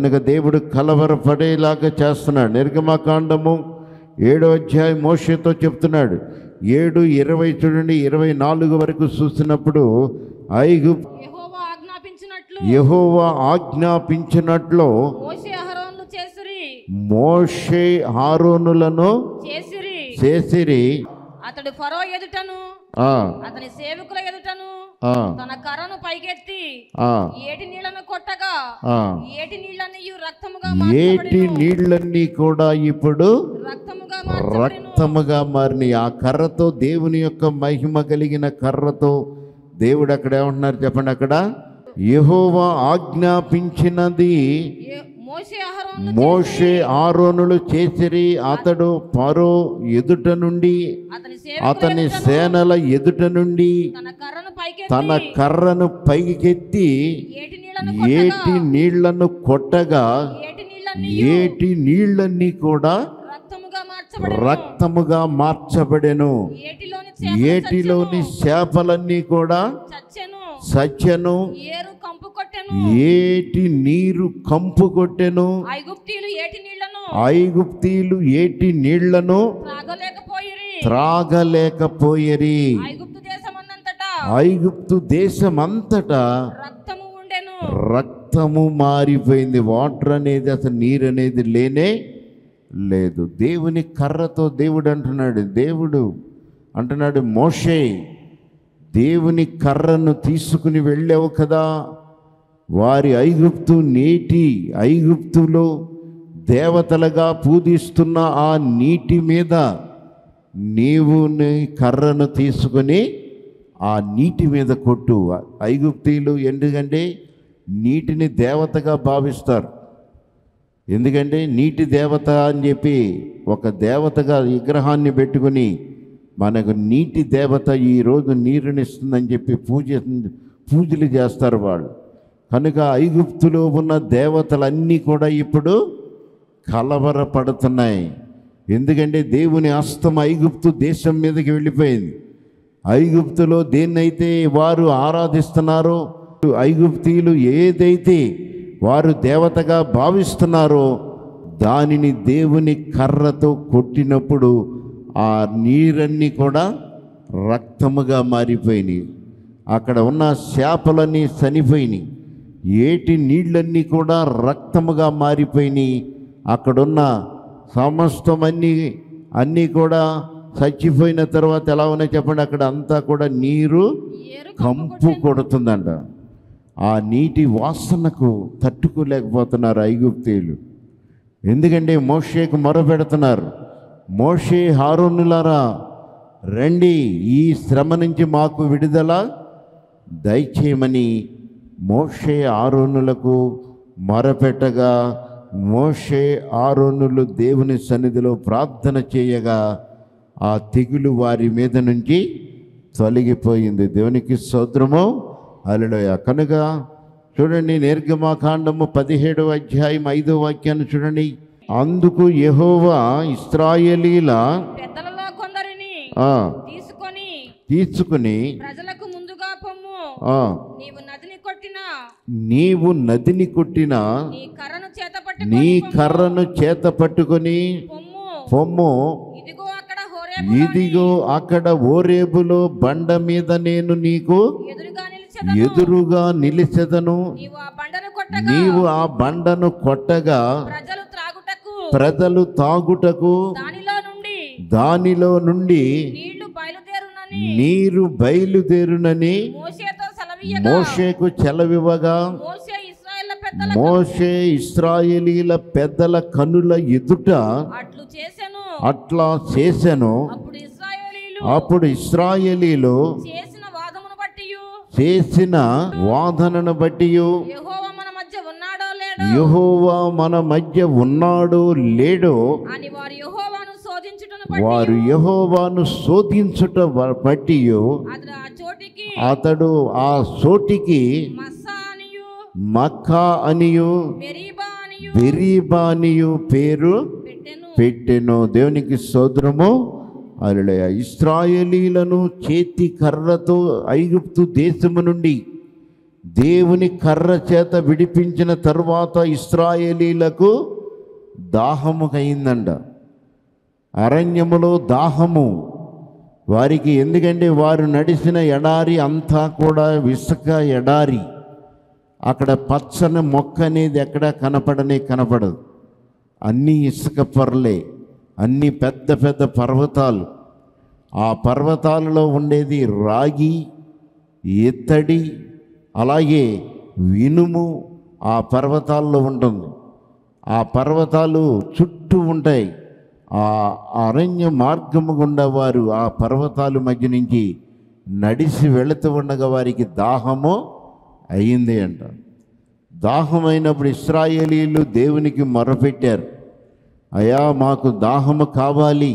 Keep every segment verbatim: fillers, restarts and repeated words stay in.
కనుక దేవుడు కలవరపడేలాగా చేస్తున్నాడు. నిర్గమకాండము ఏడో అధ్యాయం మోషేతో చెప్తున్నాడు. ఏడు ఇరవై చూడండి, ఇరవై నాలుగు వరకు చూసినప్పుడు ఐగుప్తు యెహోవా ఆజ్ఞాపించినట్లు యెహోవా ఆజ్ఞాపించినట్లు మోషే అహరోనులు చేసిరి మోషే ఆరోనులను చేసిరి చేసిరి. అతడు ఫరో ఎదుటను ఆ అతని సేవకుల ఎదుటను ఆ తన కర్రను పైకెత్తి ఆ ఏటి నీళ్లను కొట్టగా ఆ ఏటి నీళ్లన్నీ రక్తముగా ఏటి మార్చబడెను. నీళ్ళన్నీ కూడా ఇప్పుడు రక్తముగా మార్చబడెను. రక్తముగా మారినాయి. ఆ కర్రతో, దేవుని యొక్క మహిమ కలిగిన కర్రతో దేవుడు అక్కడ ఏమంటున్నారు చెప్పండి, అక్కడ యెహోవా ఆజ్ఞాపించినది ఏ- మోషే అహరోనులు మోషే ఆరోనులు చేసిరి. అతడు ఫరో ఎదుట నుండి, అతని అతని సేవకుల సేనల ఎదుట నుండి తన కర్రను పైకెత్తి తన కర్రను పైకెత్తి ఏటి నీళ్లను ఏటి నీళ్లను కొట్టగా ఏటి నీళ్లన్నీ ఏటి నీళ్ళన్నీ కూడా రక్తముగా మార్చబడెను. రక్తముగా మార్చబడెను. ఏటిలోని ఏటిలోని చేపలన్నీ కూడా చచ్చెను. సత్యను. ఏరు కంపు కొట్టెను. ఏటి నీరు కంపు కొట్టెను. ఐగుప్తీయులు ఏటి నీళ్లను ఐగుప్తీయులు ఏటి నీళ్లను త్రాగలేకపోయిరి. త్రాగలేకపోయిరి. ఐగుప్తు దేశమందంతటా ఐగుప్తు దేశమంతటా రక్తము ఉండెను. రక్తము మారిపోయింది. వాటర్ అనేది, అసలు నీరు అనేది లేనే లేదు. దేవుని కర్రతో దేవుడు అంటున్నాడు, దేవుడు అంటున్నాడు మోషే, దేవుని కర్రను తీసుకుని వెళ్ళావు కదా, వారి ఐగుప్తు నేటి ఐగుప్తులో దేవతలుగా పూజిస్తున్న ఆ నీటి మీద నీవు నీ కర్రను తీసుకుని ఆ నీటి మీద కొట్టు. ఐగుప్తీయులు ఎందుకంటే నీటిని దేవతగా భావిస్తారు. ఎందుకంటే నీటి దేవత అని చెప్పి ఒక దేవతగా విగ్రహాన్ని పెట్టుకుని మనకు నీటి దేవత ఈరోజు నీరునిస్తుందని చెప్పి పూజ పూజలు చేస్తారు వాళ్ళు. కనుక ఐగుప్తులో ఉన్న దేవతలన్నీ కూడా ఇప్పుడు కలవరపడుతున్నాయి. ఎందుకంటే దేవుని హస్తం ఐగుప్తు దేశం మీదకి వెళ్ళిపోయింది. ఐగుప్తులో దేన్నైతే వారు ఆరాధిస్తున్నారో, ఐగుప్తీయులు ఏదైతే వారు దేవతగా భావిస్తున్నారో దానిని దేవుని కర్రతో కొట్టినప్పుడు ఆ నీరన్నీ కూడా రక్తముగా మారిపోయినాయి. అక్కడ ఉన్న చేపలన్నీ చనిపోయినాయి. ఏటి నీళ్ళన్నీ కూడా రక్తముగా మారిపోయినాయి. అక్కడున్న సమస్తం అన్నీ అన్నీ కూడా చచ్చిపోయిన తర్వాత ఎలా ఉన్నాయి చెప్పండి, అక్కడ అంతా కూడా నీరు ఏరు కంపు కొడుతుందంట. ఆ నీటి వాసనకు తట్టుకోలేకపోతున్నారు ఐగుప్తీయులు. ఎందుకంటే మోషేకు మొరపెడుతున్నారు, మోషే హారోనులారా రండి, ఈ శ్రమ నుంచి మాకు విడుదల దయచేయమని మోషే ఆరోనులకు మొరపెట్టగా మోషే ఆరోనులు దేవుని సన్నిధిలో ప్రార్థన చేయగా ఆ తెగులు వారి మీద నుంచి తొలగిపోయింది. దేవునికి స్తోత్రము, హల్లెలూయా. కనుక చూడండి, నిర్గమకాండము పదిహేడవ అధ్యాయం ఐదో వాక్యాన్ని చూడండి. అందుకు యెహోవా ఇశ్రాయేలీల పెద్దలలో కొందరిని ఆ తీసుకొని తీసుకుని ప్రజలకు ముందుగా పొమ్ము. ఆ నీవు నదిని కొట్టినా నీవు నదిని కొట్టిన నీ కర్రను చేత నీ పట్టుకొని కర్రను చేత పట్టుకొని పొమ్ము. పొమ్ము. ఇదిగో అక్కడ హోరేబులోని ఇదిగో అక్కడ ఓరేబులో బండ మీద నేను నీకు ఎదురుగా నిలిచెదను. ఎదురుగా నిలిచెదను. నీవు ఆ బండను కొట్టగా నీవు ఆ బండను కొట్టగా ప్రజలు త్రాగుటకు ప్రజలు తాగుటకు దానిలో నుండి దానిలో నుండి నీళ్లు బయలుదేరునని నీరు బయలుదేరునని మోషేతో సెలవీయగా మోషేకు చెలవివ్వగా మోషే ఇశ్రాయేళ్ల పెద్దల మోషే ఇశ్రాయేలీల పెద్దల కనుల ఎదుట అట్లు చేసెను. అట్లా చేసెను. అప్పుడు ఇశ్రాయేలీలు అప్పుడు ఇశ్రాయేలీలు చేసిన వాదమును బట్టి చేసిన వాదనను బట్టి యెహోవా మన మధ్య ఉన్నాడో లేడో యెహోవా మన మధ్య ఉన్నాడో లేడో అని వారు యెహోవాను శోధించుటను వారు బట్టి యెహోవాను శోధించుట బట్టి అతడు ఆ చోటికి అతడు ఆ చోటికి మస్సా అనియు మక్కా అనియు మెరీబా అనియు బెరీబా అనియు పేరు పెట్టెను. పెట్టెను. దేవునికి స్తోత్రము, హల్లెలూయా. ఇశ్రాయేలీలను చేతి కర్రతో ఐగుప్తు దేశము నుండి దేవుని కర్ర చేత విడిపించిన తరువాత ఇశ్రాయేలీలకు దాహము అయిందంట. అరణ్యములో దాహము వారికి. ఎందుకంటే వారు నడిచిన ఎడారి అంతా కూడా ఇసుక ఎడారి. అక్కడ పచ్చని మొక్క అనేది ఎక్కడ కనపడనే కనపడదు. అన్నీ ఇసుక పొరలే, అన్నీ పెద్ద పెద్ద పర్వతాలు. ఆ పర్వతాలలో ఉండేది రాగి, ఇత్తడి, అలాగే ఇనుము ఆ పర్వతాల్లో ఉంటుంది. ఆ పర్వతాలు చుట్టూ ఉంటాయి. ఆ అరణ్య మార్గము గుండా వారు ఆ పర్వతాల మధ్య నుంచి నడిచి వెళుతూ ఉండగా వారికి దాహము అయింది అంట. దాహమైనప్పుడు ఇశ్రాయేలీయులు దేవునికి మొరపెట్టారు, అయ్యా మాకు దాహము కావాలి,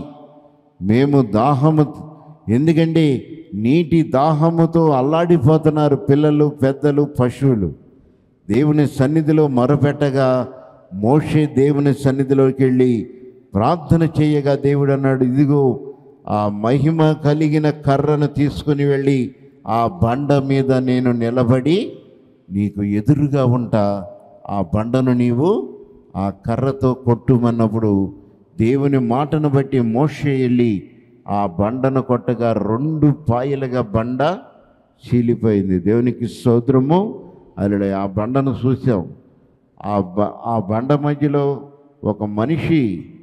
మేము దాహము. ఎందుకంటే నీటి దాహముతో అల్లాడిపోతున్నారు పిల్లలు, పెద్దలు, పశువులు. దేవుని సన్నిధిలో మొరపెట్టగా మోషే దేవుని సన్నిధిలోకి వెళ్ళి ప్రార్థన చేయగా దేవుడు అన్నాడు, ఇదిగో ఆ మహిమ కలిగిన కర్రను తీసుకుని వెళ్ళి ఆ బండ మీద నేను నిలబడి నీకు ఎదురుగా ఉంటా, ఆ బండను నీవు ఆ కర్రతో కొట్టుమన్నప్పుడు దేవుని మాటను బట్టి మోషే వెళ్ళి ఆ బండను కొట్టగా రెండు పాయలుగా బండ చీలిపోయింది. దేవునికి స్తోత్రము. అలా ఆ బండను చూసాం. ఆ బ ఆ బండ మధ్యలో ఒక మనిషి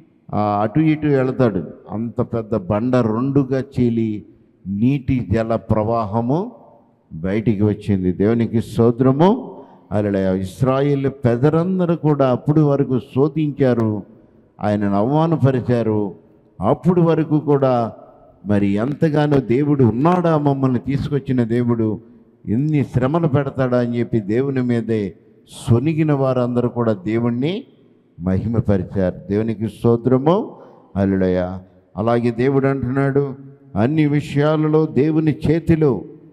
అటు ఇటు వెళతాడు. అంత పెద్ద బండ రెండుగా చీలి నీటి జల ప్రవాహము బయటికి వచ్చింది. దేవునికి స్తోత్రము. అలా ఇశ్రాయేలు పెదరందరూ కూడా అప్పుడు వరకు శోధించారు, ఆయనను అవమానపరిచారు. అప్పుడు వరకు కూడా మరి ఎంతగానో దేవుడు ఉన్నాడా, మమ్మల్ని తీసుకొచ్చిన దేవుడు ఎన్ని శ్రమలు పెడతాడా అని చెప్పి దేవుని మీదే సొనిగిన వారందరూ కూడా దేవుణ్ణి మహిమపరిచారు. దేవునికి స్తోత్రము. హల్లెలూయా. అలాగే దేవుడు అంటున్నాడు, అన్ని విషయాలలో దేవుని చేతిలో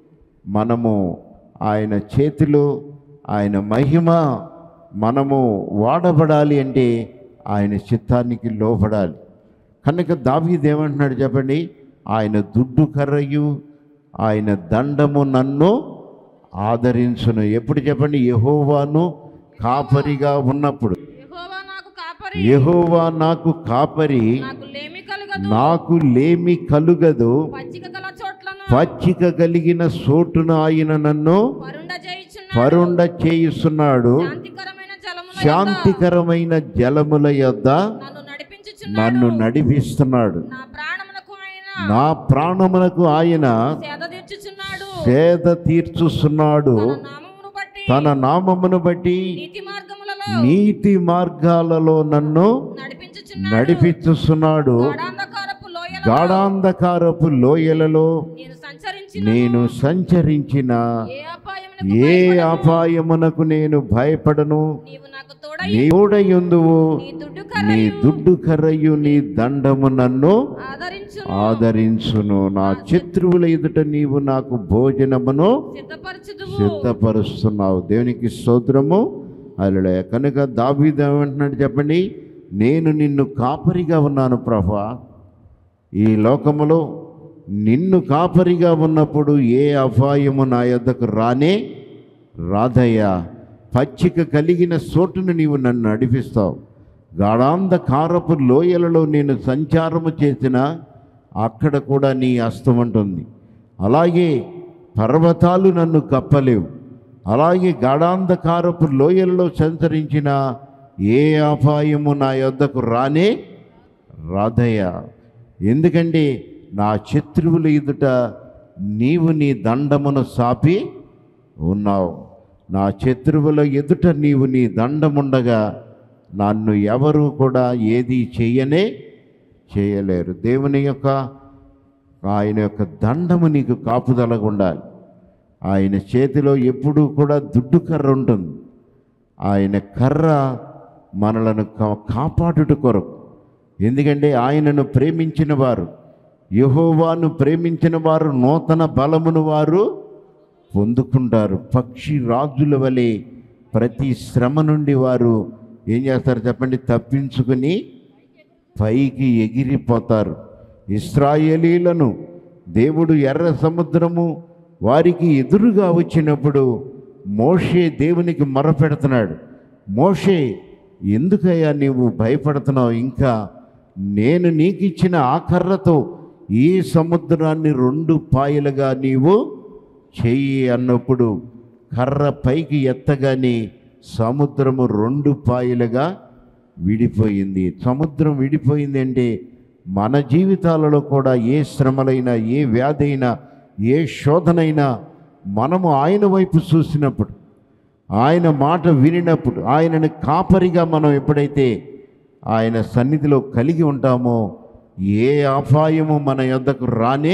మనము, ఆయన చేతిలో ఆయన మహిమ మనము వాడబడాలి అంటే ఆయన చిత్తానికి లోబడాలి. కనుక దావీదు ఏమంటున్నాడు చెప్పండి, ఆయన దుడ్డు కర్రయు ఆయన దండము నన్ను ఆదరించును. ఎప్పుడు చెప్పండి, యెహోవాను కాపరిగా ఉన్నప్పుడు. యెహోవా నాకు కాపరి, యెహోవా నాకు కాపరి, నాకు లేమి కలుగదు, నాకు లేమి కలుగదు. పచ్చిక గల చోట్లను పచ్చిక కలిగిన చోటును ఆయన నన్ను పరుండ చేయుచున్నాడు, పరుండ చేయుస్తున్నాడు. శాంతికరమైన జలముల యొద్ద శాంతికరమైన జలముల యొద్ద నన్ను నడిపించుచున్నాడు. నన్ను నడిపిస్తున్నాడు. నా ప్రాణమునకు ఆయన నా ప్రాణమునకు ఆయన సేద తీర్చుచున్నాడు. సేద తీర్చుస్తున్నాడు. తన నామమును బట్టి తన నామమును బట్టి నీతి మార్గములలో నీతి మార్గాలలో నన్ను నడిపించుచున్నాడు. నడిపిస్తున్నాడు. గాఢాంధకారపు లోయలలో గాఢాంధకారపు లోయలలో నేను సంచరించిన నేను సంచరించిన ఏ అపాయమునకు ఏ భయపడను. అపాయమునకు నేను భయపడను. నీవు నాకు తోడై నీ తోడయుందువు. నీ దుడ్డు నీ కర్రయు దుడ్డు కర్రయు నీ దండము నన్ను ఆదరించును. ఆదరించును. నా శత్రువుల ఎదుట నీవు నాకు భోజనమును సిద్ధపరచుదువు. సిద్ధపరుస్తున్నావు. దేవునికి స్తోత్రము. హల్లెలూయా. కనుక దావీదు ఏమంటున్నాడు చెప్పండి, నేను నిన్ను కాపరిగా ఉన్నాను ప్రభువా. ఈ లోకములో నిన్ను కాపరిగా ఉన్నప్పుడు ఏ అపాయము నా యొద్దకు రానే రాదయ్యా. పచ్చిక కలిగిన చోటును నీవు నన్ను నడిపిస్తావు. గాఢాంధకారపు లోయలలో నేను సంచారము చేసిన అక్కడ కూడా నీ హస్తం ఉంటుంది. అలాగే పర్వతాలు నన్ను కప్పలేవు. అలాగే గాఢాంధకారపు లోయలలో సంచరించిన ఏ అపాయము నా యొద్దకు రానే రాదయ్యా. ఎందుకంటే నా శత్రువుల ఎదుట నీవు నీ దండమును సాపి ఉన్నావు. నా శత్రువుల ఎదుట నీవు నీ దండముండగా నన్ను ఎవరు కూడా ఏది చేయనే చేయలేరు. దేవుని యొక్క ఆయన యొక్క దండము నీకు కాపుదలగా ఉండాలి. ఆయన చేతిలో ఎప్పుడూ కూడా దుడ్డు కర్ర ఉంటుంది. ఆయన కర్ర మనలను కాపాడుట కొరకు. ఎందుకంటే ఆయనను ప్రేమించిన వారు, యెహోవాను ప్రేమించిన వారు నూతన బలమును వారు పొందుకుంటారు. పక్షి రాజుల వలె ప్రతి శ్రమ నుండి వారు ఏం చేస్తారు చెప్పండి, తప్పించుకుని పైకి ఎగిరిపోతారు. ఇశ్రాయేలీలను దేవుడు ఎర్ర సముద్రము వారికి ఎదురుగా వచ్చినప్పుడు మోషే దేవునికి మొరపెడుతున్నాడు. మోషే, ఎందుకయ్యా నీవు భయపడుతున్నావు? ఇంకా నేను నీకు ఇచ్చిన ఆ కర్రతో ఈ సముద్రాన్ని రెండు పాయలుగా నీవు చెయ్యి అన్నప్పుడు కర్ర పైకి ఎత్తగానే సముద్రము రెండు పాయలుగా విడిపోయింది. సముద్రం విడిపోయింది అంటే మన జీవితాలలో కూడా ఏ శ్రమలైనా, ఏ వ్యాధి అయినా, ఏ శోధనైనా మనము ఆయన వైపు చూసినప్పుడు, ఆయన మాట వినినప్పుడు, ఆయనను కాపరిగా మనం ఎప్పుడైతే ఆయన సన్నిధిలో కలిగి ఉంటామో ఏ అపాయము మన యొద్దకు రానే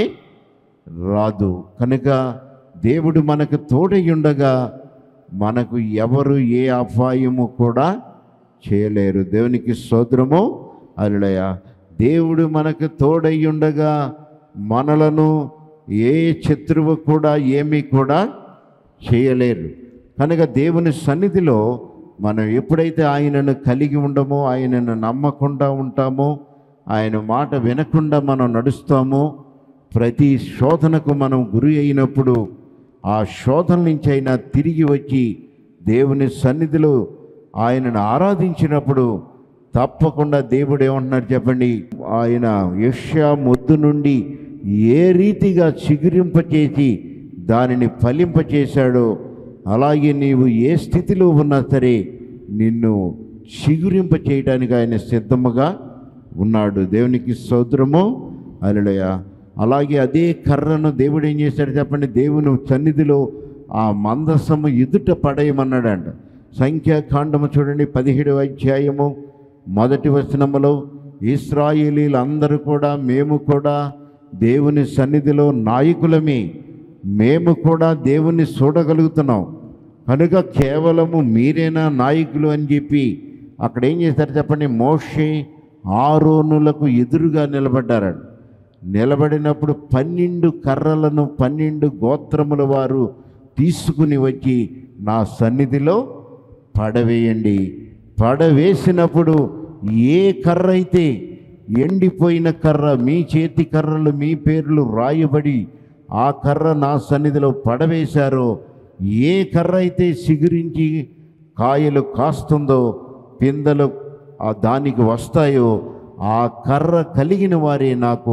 రాదు. కనుక దేవుడు మనకు తోడై ఉండగా మనకు ఎవరు ఏ అపాయము కూడా చేయలేరు. దేవునికి స్తోత్రము. హల్లెలూయా. దేవుడు మనకు తోడై ఉండగా మనలను ఏ శత్రువు కూడా ఏమీ కూడా చేయలేరు. కనుక దేవుని సన్నిధిలో మనం ఎప్పుడైతే ఆయనను కలిగి ఉండమో, ఆయనను నమ్మకుండా ఉంటామో, ఆయన మాట వినకుండా మనం నడుస్తామో, ప్రతి శోధనకు మనం గురి అయినప్పుడు ఆ శోధన నుంచి అయినా తిరిగి వచ్చి దేవుని సన్నిధిలో ఆయనను ఆరాధించినప్పుడు తప్పకుండా దేవుడు ఏమంటున్నారు చెప్పండి? ఆయన యెషయా మొద్దు నుండి ఏ రీతిగా చిగురింపచేసి దానిని ఫలింపచేశాడో అలాగే నీవు ఏ స్థితిలో ఉన్నా సరే నిన్ను చిగురింప చేయడానికి ఆయన సిద్ధముగా ఉన్నాడు. దేవునికి స్తోత్రము. హల్లెలూయా. అలాగే అదే కర్రను దేవుడు ఏం చేశాడు చెప్పండి? దేవుని సన్నిధిలో ఆ మందసము ఎదుట పడేయమన్నాడంట. సంఖ్యాకాండము చూడండి, పదిహేడవ అధ్యాయము మొదటి వచనములో ఇశ్రాయేలీలందరూ కూడా మేము కూడా దేవుని సన్నిధిలో నాయకులమే, మేము కూడా దేవుణ్ణి చూడగలుగుతున్నాం కనుక కేవలము మీరేనా నాయకులు అని చెప్పి అక్కడ ఏం చేశారు చెప్పండి? మోషే ఆరోనులకు ఎదురుగా నిలబడ్డారు. నిలబడినప్పుడు పన్నెండు కర్రలను పన్నెండు గోత్రముల వారు తీసుకుని వచ్చి నా సన్నిధిలో పడవేయండి. పడవేసినప్పుడు ఏ కర్ర అయితే ఎండిపోయిన కర్ర, మీ చేతి కర్రలు మీ పేర్లు రాయబడి ఆ కర్ర నా సన్నిధిలో పడవేశారో, ఏ కర్ర అయితే చిగురించి కాయలు కాస్తుందో, పిందెలు ఆ దానికి వస్తాయో, ఆ కర్ర కలిగిన వారే నాకు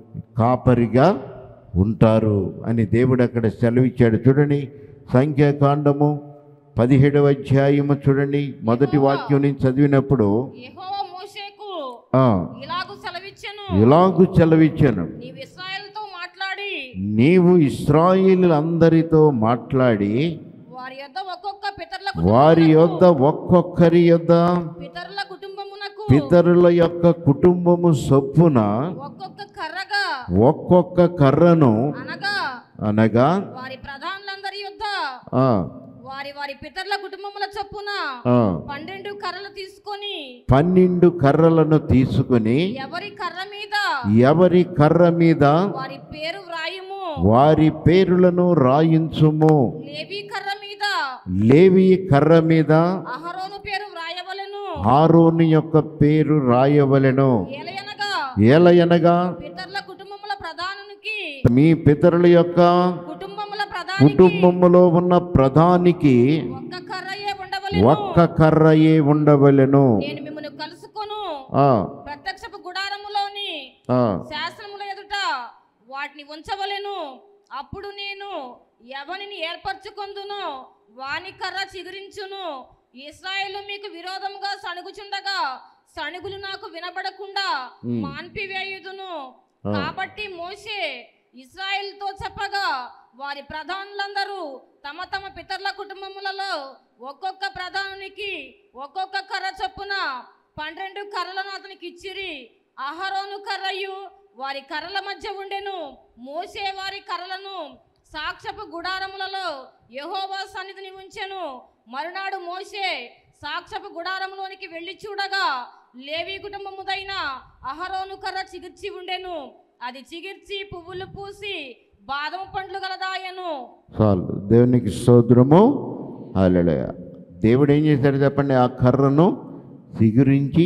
కాపరిగా ఉంటారు అని దేవుడు అక్కడ సెలవిచ్చాడు. చూడండి, సంఖ్యాకాండము పదిహేడవ అధ్యాయము చూడండి, మొదటి వాక్యం నుంచి చదివినప్పుడు యెహోవా మోషేకు ఆ ఇలాగు సెలవిచ్చెను, ఇలాగు సెలవిచ్చాను, నీవు ఇశ్రాయేలుతో మాట్లాడి నీవు ఇశ్రాయేలులందరితో మాట్లాడి వారి యొద్ద ఒక్కొక్క పితరుల వారి యొద్ద ఒక్కొక్కరి యొద్ద పితరుల కుటుంబమునకు పితరుల యొక్క కుటుంబము చొప్పున ఒక్కొక్క కర్రగా ఒక్కొక్క కర్రను అనగా అనగా వారి ప్రధానులందరి యొద్ద ఆ వారి వారి పితరుల కుటుంబముల చొప్పున ఆ పన్నెండు కర్రలు తీసుకొని పన్నెండు కర్రలను తీసుకుని ఎవరి కర్ర మీద ఎవరి కర్ర మీద వారి పేరు వ్రాయుము, వారి పేరులను రాయించుము. లేవి కర్ర మీద లేవి కర్ర మీద అహరోను పేరు వ్రాయవలెను. ఆరోను యొక్క పేరు రాయవలెను. ఏలయనగా ఏలయనగా పితరుల కుటుంబముల ప్రధానునికి మీ పితరుల యొక్క కుటుంబముల ప్రధానికి కుటుంబములో ఉన్న ప్రధానికి ఒక్క కర్రయే ఉండవలెను. ఒక్క కర్రయే ఉండవలెను. నేను మిమ్మల్ని కలుసుకొను ఆ ప్రత్యక్షపు గుడారములోని ఆ శాసనముల ఎదుట వాటిని ఉంచవలెను. అప్పుడు నేను ఎవనిని ఏర్పరచుకొందునో వాని కర్ర చిగురించును. ఇశ్రాయేలు మీకు విరోధముగా సణుగుచుండగా సణుగులు నాకు వినబడకుండా మాన్పివేయుదును. కాబట్టి మోషే ఇశ్రాయేలుతో చెప్పగా వారి ప్రధానులందరూ తమ తమ పితరుల కుటుంబములలో ఒక్కొక్క ప్రధానునికి ఒక్కొక్క కర్ర చొప్పున పన్నెండు కర్రలను అతనికి ఇచ్చిరి. అహరోను కర్రయు వారి కర్రల మధ్య ఉండెను. మోషే వారి కర్రలను సాక్ష్యపు గుడారములలో యెహోవా సన్నిధిని ఉంచెను. మరునాడు మోషే సాక్ష్యపు గుడారములోనికి వెళ్ళి చూడగా లేవి కుటుంబముదైన అహరోను కర్ర చిగిర్చి ఉండెను. అది చిగిర్చి పువ్వులు పూసి బాదం పండ్లు గలదాయను. చాలు. దేవునికి స్తోత్రము. హల్లెలూయా. దేవుడు ఏం చేశాడు చెప్పండి? ఆ కర్రను చిగురించి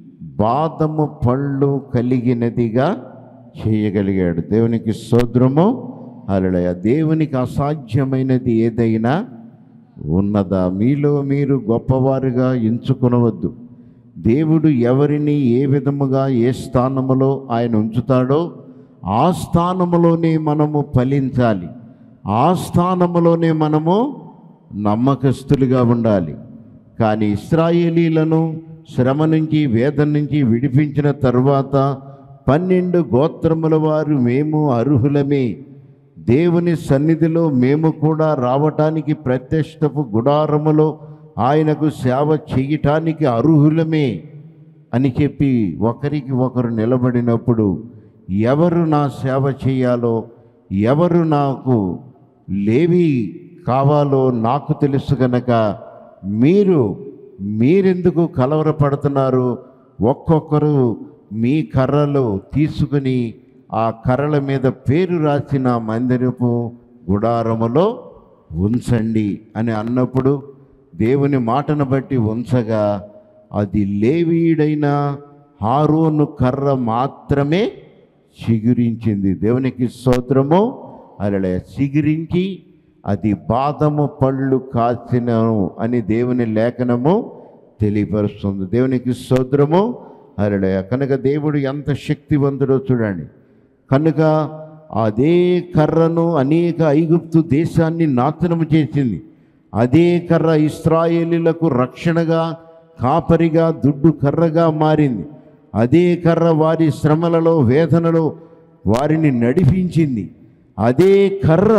బాదము పళ్ళు కలిగినదిగా చేయగలిగాడు. దేవునికి స్తోత్రము. హల్లెలూయా. దేవునికి అసాధ్యమైనది ఏదైనా ఉన్నదా? మీలో మీరు గొప్పవారుగా ఎంచుకొనవద్దు. దేవుడు ఎవరిని ఏ విధముగా ఏ స్థానములో ఆయన ఉంచుతాడో ఆ స్థానములోనే మనము ఫలించాలి. ఆ స్థానములోనే మనము నమ్మకస్తులుగా ఉండాలి. కానీ ఇశ్రాయేలీలను శ్రమ నుంచి వేదన నుంచి విడిపించిన తర్వాత పన్నెండు గోత్రముల వారు మేము అర్హులమే, దేవుని సన్నిధిలో మేము కూడా రావటానికి ప్రత్యక్షపు గుడారములో ఆయనకు సేవ చేయటానికి అర్హులమే అని చెప్పి ఒకరికి ఒకరు నిలబడినప్పుడు ఎవరు నా సేవ చేయాలో, ఎవరు నాకు లేవి కావాలో నాకు తెలుసు గనక మీరు మీరెందుకు కలవరపడుతున్నారు? ఒక్కొక్కరు మీ కర్రలు తీసుకుని ఆ కర్రల మీద పేరు రాసిన మందిరపు గుడారములో ఉంచండి అని అన్నప్పుడు దేవుని మాటను బట్టి ఉంచగా అది లేవీయుడైన హారోను కర్ర మాత్రమే చిగురించింది. దేవునికి స్తోత్రము. అలా చిగురించి అది బాదము పళ్ళు కాసినను అని దేవుని లేఖనము తెలియపరుస్తుంది. దేవునికి స్తోత్రము. అలా కనుక దేవుడు ఎంత శక్తివంతుడో చూడండి. కనుక అదే కర్రను అనేక ఐగుప్తు దేశాన్ని నాశనము చేసింది. అదే కర్ర ఇశ్రాయేలీలకు రక్షణగా, కాపరిగా, దుడ్డు కర్రగా మారింది. అదే కర్ర వారి శ్రమలలో వేదనలో వారిని నడిపించింది. అదే కర్ర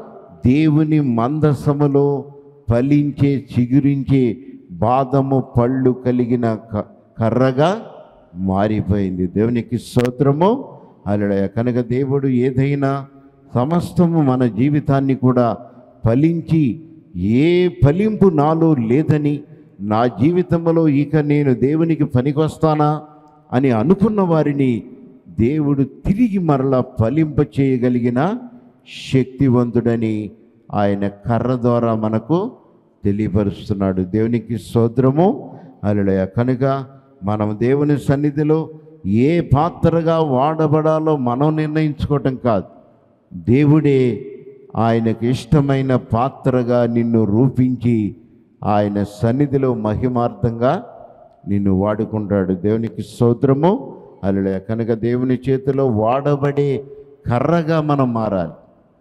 దేవుని మందసములో ఫలించే చిగురించే బాదము పళ్ళు కలిగిన కర్రగా మారిపోయింది. దేవునికి స్తోత్రము. అలా కనుక దేవుడు ఏదైనా సమస్తము మన జీవితాన్ని కూడా ఫలించి ఏ ఫలింపు నాలో లేదని, నా జీవితంలో ఇక నేను దేవునికి పనికొస్తానా అని అనుకున్న వారిని దేవుడు తిరిగి మరలా ఫలింప చేయగలిగిన శక్తివంతుడని ఆయన కర్ర ద్వారా మనకు తెలియపరుస్తున్నాడు. దేవునికి స్తోత్రము. హల్లెలూయా. కనుక మనం దేవుని సన్నిధిలో ఏ పాత్రగా వాడబడాలో మనం నిర్ణయించుకోవటం కాదు, దేవుడే ఆయనకు ఇష్టమైన పాత్రగా నిన్ను రూపించి ఆయన సన్నిధిలో మహిమార్థంగా నిన్ను వాడుకుంటాడు. దేవునికి స్తోత్రము. హల్లెలూయా. కనుక దేవుని చేతిలో వాడబడే కర్రగా మనం మారాలి,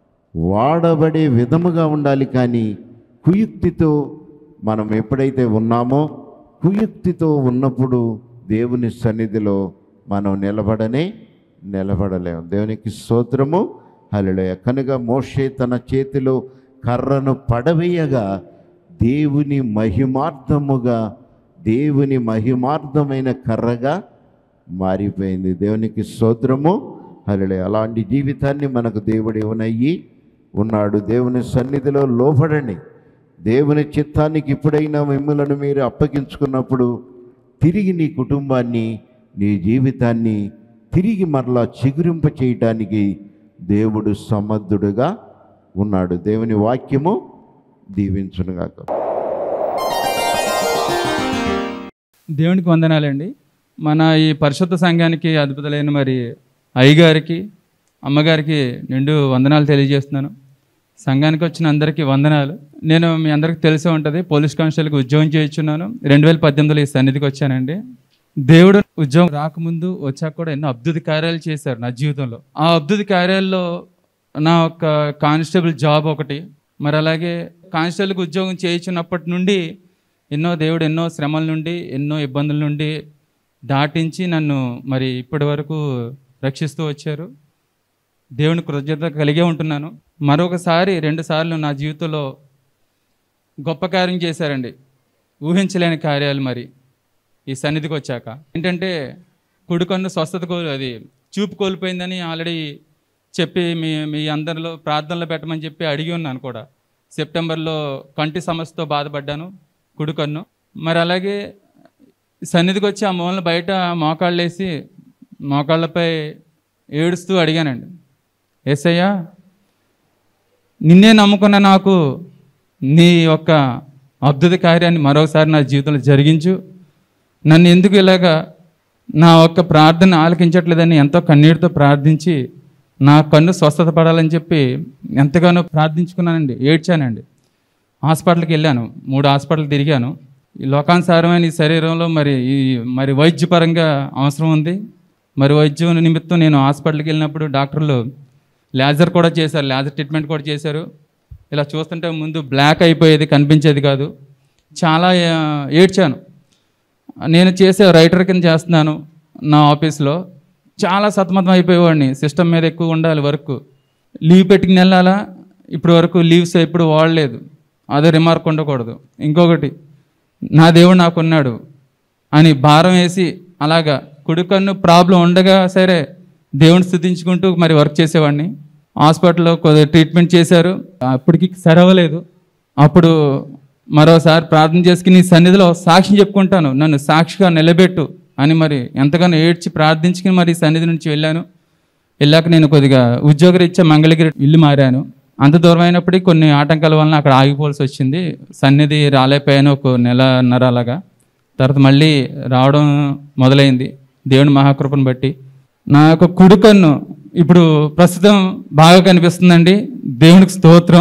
వాడబడే విధముగా ఉండాలి. కానీ కుయుక్తితో మనం ఎప్పుడైతే ఉన్నామో, కుయుక్తితో ఉన్నప్పుడు దేవుని సన్నిధిలో మనం నిలబడనే నిలబడలేము. దేవునికి స్తోత్రము. హల్లెలూయా. కనుక మోషే తన చేతిలో కర్రను పడవేయగా దేవుని మహిమార్థముగా, దేవుని మహిమార్థమైన కర్రగా మారిపోయింది. దేవునికి స్తోత్రము. హల్లెలూయా. అలాంటి జీవితాన్ని మనకు దేవుడు ఇవ్వనయ్యి ఉన్నాడు. దేవుని సన్నిధిలో లోబడండి. దేవుని చిత్తానికి ఇప్పుడైనా మిమ్మలను మీరు అప్పగించుకున్నప్పుడు తిరిగి నీ కుటుంబాన్ని, నీ జీవితాన్ని తిరిగి మరలా చిగురింప చేయటానికి దేవుడు సమర్థుడుగా ఉన్నాడు. దేవుని వాక్యము దీవించునుగాక. దేవునికి వందనాలండి. మన ఈ పరిశుద్ధ సంఘానికి అద్భుతులైన మరి అయ్యగారికి, అమ్మగారికి నిండు వందనాలు తెలియజేస్తున్నాను. సంఘానికి వచ్చిన అందరికీ వందనాలు. నేను మీ అందరికీ తెలిసే ఉంటుంది, పోలీస్ కానిస్టేబుల్కి ఉద్యోగం చేయించున్నాను. రెండు వేల పద్దెనిమిదిలో ఈ సన్నిధికి వచ్చానండి. దేవుడు ఉద్యోగం రాకముందు వచ్చాక కూడా ఎన్నో అద్భుత కార్యాలు చేశారు నా జీవితంలో. ఆ అద్భుత కార్యాల్లో నా ఒక కానిస్టేబుల్ జాబ్ ఒకటి. మరి అలాగే కానిస్టేబుల్కి ఉద్యోగం చేయించినప్పటి నుండి ఎన్నో దేవుడు ఎన్నో శ్రమల నుండి, ఎన్నో ఇబ్బందుల నుండి దాటించి నన్ను మరి ఇప్పటి వరకు రక్షిస్తూ వచ్చారు. దేవుని కృతజ్ఞత కలిగే ఉంటున్నాను. మరొకసారి రెండు సార్లు నా జీవితంలో గొప్ప కార్యం చేశారండి, ఊహించలేని కార్యాలు. మరి ఈ సన్నిధికి వచ్చాక ఏంటంటే కుడి కన్ను స్వస్థత కోల్ అది చూపు కోల్పోయిందని ఆల్రెడీ చెప్పి మీ మీ అందరిలో ప్రార్థనలో పెట్టమని చెప్పి అడిగి ఉన్నాను కూడా. సెప్టెంబర్లో కంటి సమస్యతో బాధపడ్డాను, కుడి కన్ను. మరి అలాగే సన్నిధికి వచ్చి ఆ మూలన బయట మోకాళ్ళు వేసి మోకాళ్ళపై ఏడుస్తూ అడిగానండి, యేసయ్యా నిన్నే నమ్ముకున్న నాకు నీ యొక్క అద్భుత కార్యాన్ని మరొకసారి నా జీవితంలో జరిగించు. నన్ను ఎందుకు ఇలాగా నా యొక్క ప్రార్థన ఆలకించట్లేదని ఎంతో కన్నీటితో ప్రార్థించి నా కన్ను స్వస్థత పడాలని చెప్పి ఎంతగానో ప్రార్థించుకున్నానండి, ఏడ్చానండి. హాస్పిటల్కి వెళ్ళాను, మూడు హాస్పిటల్ తిరిగాను. ఈ లోకానుసారమైన ఈ శరీరంలో మరి ఈ మరి వైద్యపరంగా అవసరం ఉంది. మరి వైద్యం నిమిత్తం నేను హాస్పిటల్కి వెళ్ళినప్పుడు డాక్టర్లు లేజర్ కూడా చేశారు, లేజర్ ట్రీట్మెంట్ కూడా చేశారు. ఇలా చూస్తుంటే ముందు బ్లాక్ అయిపోయేది, కనిపించేది కాదు. చాలా ఏడ్చాను. నేను చేసే రైటర్ కింద చేస్తున్నాను నా ఆఫీస్లో. చాలా సతమతం అయిపోయేవాడిని. సిస్టమ్ మీద ఎక్కువ ఉండాలి వర్క్. లీవ్ పెట్టుకుని వెళ్ళాలా, ఇప్పుడు వరకు లీవ్స్ ఎప్పుడు వాడలేదు, అదే రిమార్క్ ఉండకూడదు. ఇంకొకటి, నా దేవుడు నాకున్నాడు అని భారం వేసి అలాగా కుడి కన్ను ప్రాబ్లం ఉండగా సరే దేవుని స్తుతించుకుంటూ మరి వర్క్ చేసేవాడిని. హాస్పిటల్లో కొద్దిగా ట్రీట్మెంట్ చేశారు, అప్పటికి సరవలేదు. అప్పుడు మరోసారి ప్రార్థన చేసుకుని నీ సన్నిధిలో సాక్ష్యం చెప్పుకుంటాను, నన్ను సాక్షిగా నిలబెట్టు అని మరి ఎంతగానో ఏడ్చి ప్రార్థించుకుని మరి సన్నిధి నుంచి వెళ్ళాను. వెళ్ళాక నేను కొద్దిగా ఉద్యోగరీత్యా మంగళగిరి ఇల్లు మారాను. అంత దూరం అయినప్పటికీ కొన్ని ఆటంకాల వలన అక్కడ ఆగిపోవాల్సి వచ్చింది. సన్నిధి రాలేకపోయాను ఒక నెలన్నర అలాగా. తర్వాత మళ్ళీ రావడం మొదలైంది దేవుని మహాకృపను బట్టి. నా యొక్క కుడి కన్ను ఇప్పుడు ప్రస్తుతం బాగా కనిపిస్తుందండి, దేవునికి స్తోత్రం.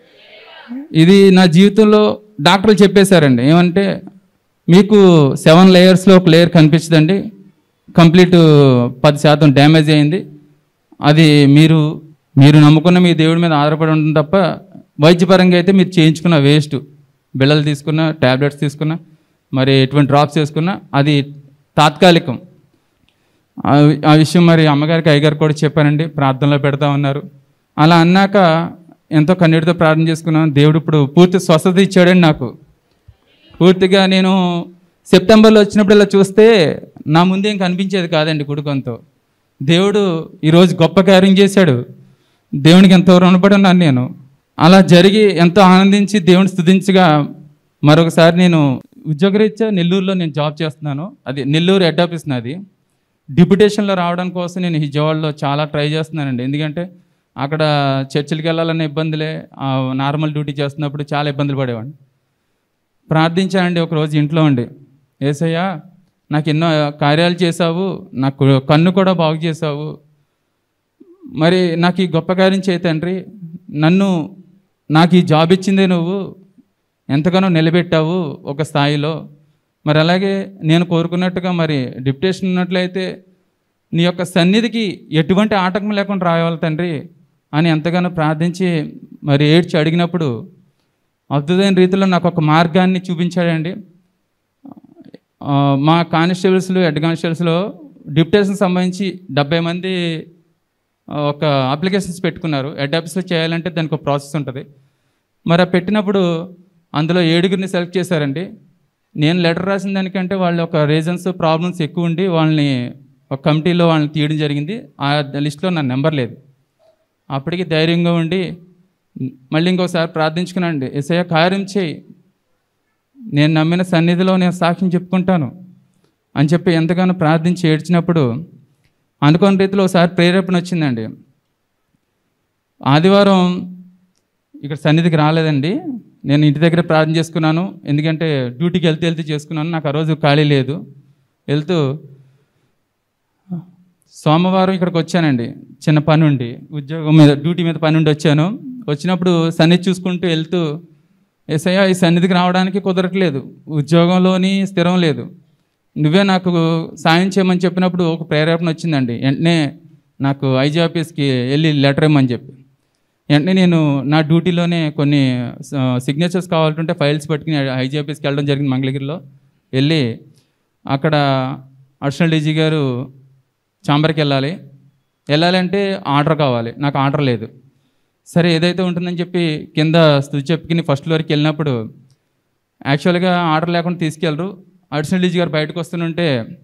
ఇది నా జీవితంలో డాక్టర్లు చెప్పేశారండి, ఏమంటే మీకు సెవెన్ లేయర్స్లో ఒక లేయర్ కనిపించదండి, కంప్లీట్ పది శాతం డ్యామేజ్ అయింది. అది మీరు మీరు నమ్ముకున్న మీ దేవుడి మీద ఆధారపడి ఉంటుంది తప్ప వైద్యపరంగా అయితే మీరు చేయించుకున్న వేస్ట్. బిళ్ళలు తీసుకున్న, ట్యాబ్లెట్స్ తీసుకున్న, మరి ఎటువంటి డ్రాప్స్ వేసుకున్నా అది తాత్కాలికం. ఆ విషయం మరి అమ్మగారికి అయ్యగారు కూడా చెప్పానండి, ప్రార్థనలో పెడతా ఉన్నారు. అలా అన్నాక ఎంతో కన్నీటితో ప్రార్థన చేసుకున్నాను. దేవుడు ఇప్పుడు పూర్తి స్వస్థత ఇచ్చాడండి నాకు. పూర్తిగా నేను సెప్టెంబర్లో వచ్చినప్పుడు ఇలా చూస్తే నా ముందేం కనిపించేది కాదండి కుడుకంతో. దేవుడు ఈరోజు గొప్ప కార్యం చేశాడు. దేవునికి ఎంతో రుణపడి ఉన్నాను నేను. అలా జరిగి ఎంతో ఆనందించి దేవుని స్తుతించగా మరొకసారి నేను ఉద్యోగరీత్యా నెల్లూరులో నేను జాబ్ చేస్తున్నాను. అది నెల్లూరు హెడ్ ఆఫీస్ నాది. డిప్యుటేషన్లో రావడం కోసం నేను విజయవాడలో చాలా ట్రై చేస్తున్నానండి. ఎందుకంటే అక్కడ చర్చిలకు వెళ్ళాలన్న ఇబ్బందులే, నార్మల్ డ్యూటీ చేస్తున్నప్పుడు చాలా ఇబ్బందులు పడేవాడిని. ప్రార్థించానండి ఒకరోజు ఇంట్లో ఉండి, యేసయ్యా నాకు ఎన్నో కార్యాలు చేశావు, నాకు కన్ను కూడా బాగు చేశావు, మరి నాకు ఈ గొప్ప కార్యం చేయి తండ్రి, నన్ను నాకు ఈ జాబ్ ఇచ్చిందే నువ్వు, ఎంతగానో నిలబెట్టావు ఒక స్థాయిలో. మరి అలాగే నేను కోరుకున్నట్టుగా మరి డిప్యుటేషన్ ఉన్నట్లయితే నీ యొక్క సన్నిధికి ఎటువంటి ఆటంకం లేకుండా రావాలి తండ్రి అని ఎంతగానో ప్రార్థించి మరి ఏడ్చి అడిగినప్పుడు అద్భుతమైన రీతిలో నాకు ఒక మార్గాన్ని చూపించాడండి. మా కానిస్టేబుల్స్లో, హెడ్ కానిస్టేబుల్స్లో డిప్యుటేషన్ సంబంధించి డెబ్బై మంది ఒక అప్లికేషన్స్ పెట్టుకున్నారు. హెడ్ ఆఫీస్లో చేయాలంటే దానికి ఒక ప్రాసెస్ ఉంటుంది. మరి పెట్టినప్పుడు అందులో ఏడుగురిని సెలెక్ట్ చేశారండి. నేను లెటర్ రాసిన దానికంటే వాళ్ళ ఒక రీజన్స్, ప్రాబ్లమ్స్ ఎక్కువ ఉండి వాళ్ళని ఒక కమిటీలో వాళ్ళని తీయడం జరిగింది. ఆ లిస్ట్లో నా నెంబర్ లేదు. అప్పటికి ధైర్యంగా ఉండి మళ్ళీ ఇంకోసారి ప్రార్థించుకున్నాండి, యేసయ్య కార్యం చేయి, నేను నమ్మిన సన్నిధిలో నేను సాక్ష్యం చెప్పుకుంటాను అని చెప్పి ఎంతగానో ప్రార్థించి ఏడ్చినప్పుడు అనుకోని రీతిలో ఒకసారి ప్రేరేపణ వచ్చిందండి. ఆదివారం ఇక్కడ సన్నిధికి రాలేదండి, నేను ఇంటి దగ్గర ప్రార్థన చేసుకున్నాను. ఎందుకంటే డ్యూటీకి వెళ్తే వెళ్తే చేసుకున్నాను, నాకు ఆ రోజు ఖాళీ లేదు. వెళ్తూ సోమవారం ఇక్కడికి వచ్చానండి, చిన్న పని ఉండి, ఉద్యోగం మీద డ్యూటీ మీద పని ఉండి వచ్చాను. వచ్చినప్పుడు సన్నిధి చూసుకుంటూ వెళ్తూ, యేసయ్య ఈ సన్నిధికి రావడానికి కుదరట్లేదు, ఉద్యోగంలోని స్థిరం లేదు, నువ్వే నాకు సాయం చేయమని చెప్పినప్పుడు ఒక ప్రేరేపణ వచ్చిందండి. వెంటనే నాకు ఐజీ ఆఫీస్కి వెళ్ళి లెటర్ ఇవ్వమని చెప్పి, వెంటనే నేను నా డ్యూటీలోనే కొన్ని సిగ్నేచర్స్ కావాలంటే ఫైల్స్ పట్టుకుని ఐజీ ఆఫీస్కి వెళ్ళడం జరిగింది. మంగళగిరిలో వెళ్ళి అక్కడ అడిషనల్ డీజీ గారు ఛాంబర్కి వెళ్ళాలి, వెళ్ళాలంటే ఆర్డర్ కావాలి, నాకు ఆర్డర్ లేదు. సరే ఏదైతే ఉంటుందని చెప్పి కింద స్థుతి చెప్పుకుని ఫస్ట్ ఫ్లోర్కి వెళ్ళినప్పుడు యాక్చువల్గా ఆర్డర్ లేకుండా తీసుకెళ్ళరు. అడిషనల్ డీజీ గారు బయటకు వస్తుంటే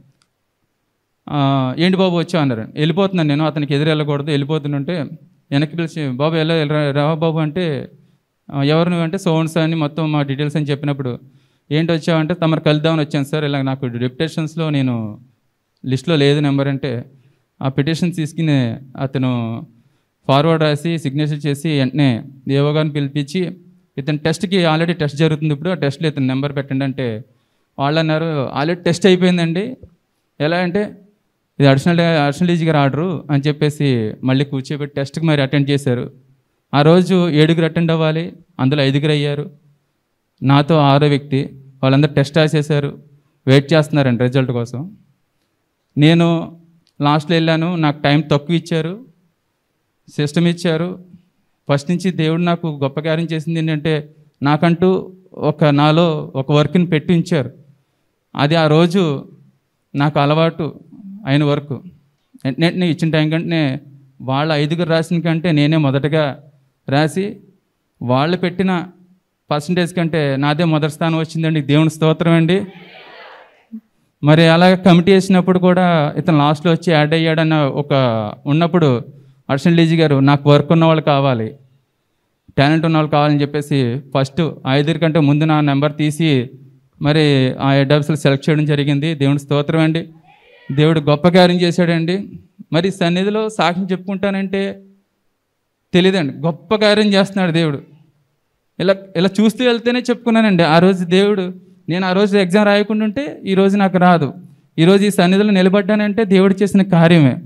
ఏంటి బాబు వచ్చావు అన్నారు. వెళ్ళిపోతున్నాను నేను, అతనికి ఎదురు వెళ్ళకూడదు, వెళ్ళిపోతుంటే వెనక్కి పిలిచి బాబు వెళ్ళ రావా బాబు అంటే ఎవరు నువ్వు అంటే సోన్స్ అని మొత్తం మా డీటెయిల్స్ అని చెప్పినప్పుడు ఏంటి వచ్చావంటే తమరు కలుద్దామని వచ్చాను సార్, ఇలా నాకు డిప్యుటేషన్స్లో నేను లిస్ట్లో లేదు నెంబర్ అంటే ఆ పిటిషన్ తీసుకుని అతను ఫార్వర్డ్ రాసి సిగ్నేచర్ చేసి వెంటనే దేవో గారిని పిలిపించి ఇతను టెస్ట్కి ఆల్రెడీ టెస్ట్ జరుగుతుంది, ఇప్పుడు ఆ టెస్ట్లో ఇతను నెంబర్ పెట్టండి అంటే వాళ్ళు అన్నారు ఆల్రెడీ టెస్ట్ అయిపోయిందండి. ఎలా అంటే ఇది అడిషనల్ అడిషనల్ డీజీ గారు ఆర్డరు అని చెప్పేసి మళ్ళీ కూర్చోబెట్టి టెస్ట్కి మరి అటెండ్ చేశారు. ఆ రోజు ఏడుగురు అటెండ్ అవ్వాలి, అందులో ఐదుగురు అయ్యారు. నాతో ఆరో వ్యక్తి. వాళ్ళందరూ టెస్ట్ రాసేసారు, వెయిట్ చేస్తున్నారండి రిజల్ట్ కోసం. నేను లాస్ట్లో వెళ్ళాను, నాకు టైం తక్కువ ఇచ్చారు, సిస్టమ్ ఇచ్చారు. ఫస్ట్ నుంచి దేవుడు నాకు గొప్ప కార్యం చేసింది ఏంటంటే, నాకంటూ ఒక నాలో ఒక వర్క్ని పెట్టి ఉంచారు. అది ఆ రోజు నాకు అలవాటు అయిన వర్క్. వెంటనే ఇచ్చిన టైం కంటే వాళ్ళ ఐదుగురు రాసిన కంటే నేనే మొదటగా రాసి, వాళ్ళు పెట్టిన పర్సంటేజ్ కంటే నాదే మొదటి స్థానం వచ్చిందండి. దేవుని స్తోత్రం అండి. మరి అలాగే కమిటీ వేసినప్పుడు కూడా ఇతను లాస్ట్లో వచ్చి యాడ్ అయ్యాడన్న ఒక ఉన్నప్పుడు అర్షన్ డీజీ గారు, నాకు వర్క్ ఉన్న వాళ్ళు కావాలి, టాలెంట్ ఉన్న వాళ్ళు కావాలని చెప్పేసి ఫస్ట్ ఐదుగురి కంటే ముందు నా నెంబర్ తీసి మరి ఆ హెడ్ ఆఫీసులు సెలెక్ట్ చేయడం జరిగింది. దేవుని స్తోత్రం అండి. దేవుడు గొప్ప కార్యం చేశాడండి. మరి సన్నిధిలో సాక్ష్యం చెప్పుకుంటానంటే తెలియదండి, గొప్ప కార్యం చేస్తున్నాడు దేవుడు. ఇలా ఇలా చూస్తూ వెళ్తేనే చెప్పుకున్నానండి. ఆ రోజు దేవుడు, నేను ఆ రోజు ఎగ్జామ్ రాయకుండా ఉంటే ఈరోజు నాకు రాదు. ఈరోజు ఈ సన్నిధిలో నిలబడ్డానంటే దేవుడు చేసిన కార్యమే.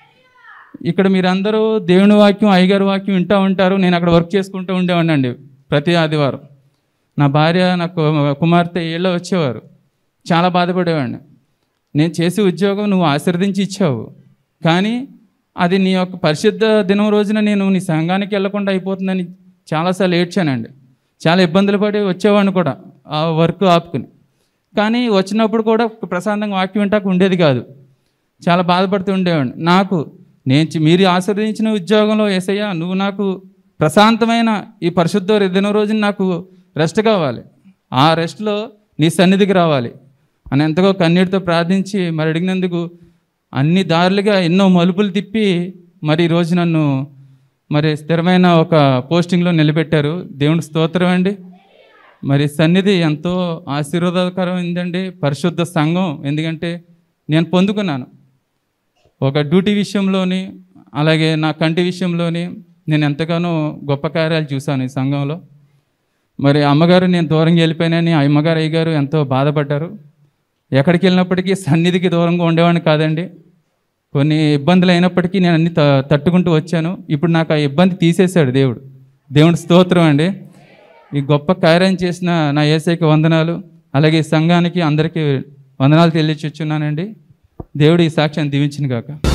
ఇక్కడ మీరందరూ దేవుని వాక్యం, అయ్యగారి వాక్యం వింటూ ఉంటారు. నేను అక్కడ వర్క్ చేసుకుంటూ ఉండేవాడినండి ప్రతి ఆదివారం. నా భార్య, నా కుమార్తె ఏళ్ళో వచ్చేవారు. చాలా బాధపడేవాడిని. నేను చేసే ఉద్యోగం నువ్వు ఆశీర్వదించి ఇచ్చావు, కానీ అది నీ యొక్క పరిశుద్ధ దినం రోజున నేను నీ సంఘానికి వెళ్లకుండా అయిపోతుందని చాలాసార్లు ఏడ్చానండి. చాలా ఇబ్బందులు పడి వచ్చేవాడిని కూడా ఆ వర్క్ ఆపుకుని. కానీ వచ్చినప్పుడు కూడా ప్రశాంతంగా వాక్యం వింటాక ఉండేది కాదు. చాలా బాధపడుతూ ఉండేవాడిని. నాకు నేను మీరు ఆశీర్వదించిన ఉద్యోగంలో యేసయ్యా, నువ్వు నాకు ప్రశాంతమైన ఈ పరిశుద్ధ దినం రోజున నాకు రెస్ట్ కావాలి, ఆ రెస్ట్లో నీ సన్నిధికి రావాలి అని ఎంతగా కన్నీటితో ప్రార్థించి మరి అడిగినందుకు అన్ని దారులుగా ఎన్నో మలుపులు తిప్పి మరి ఈరోజు నన్ను మరి స్థిరమైన ఒక పోస్టింగ్లో నిలబెట్టారు. దేవుని స్తోత్రం అండి. మరి సన్నిధి ఎంతో ఆశీర్వాదకరమైందండి, పరిశుద్ధ సంఘం. ఎందుకంటే నేను పొందుకున్నాను ఒక డ్యూటీ విషయంలోని, అలాగే నా కంటి విషయంలోని నేను ఎంతగానో గొప్ప కార్యాలు చూశాను ఈ సంఘంలో. మరి అమ్మగారు నేను దూరంగా వెళ్ళిపోయినాని అమ్మగారు అయ్యగారు ఎంతో బాధపడ్డారు. ఎక్కడికి వెళ్ళినప్పటికీ సన్నిధికి దూరంగా ఉండేవాడిని కాదండి. కొన్ని ఇబ్బందులు అయినప్పటికీ నేను అన్ని త తట్టుకుంటూ వచ్చాను. ఇప్పుడు నాకు ఆ ఇబ్బంది తీసేశాడు దేవుడు. దేవుడి స్తోత్రం అండి. ఈ గొప్ప కార్యం చేసిన నా యేసయ్యకి వందనాలు, అలాగే సంఘానికి అందరికీ వందనాలు తెలియచున్నానండి. దేవుడు ఈ సాక్ష్యాన్ని దీవించిన గాక.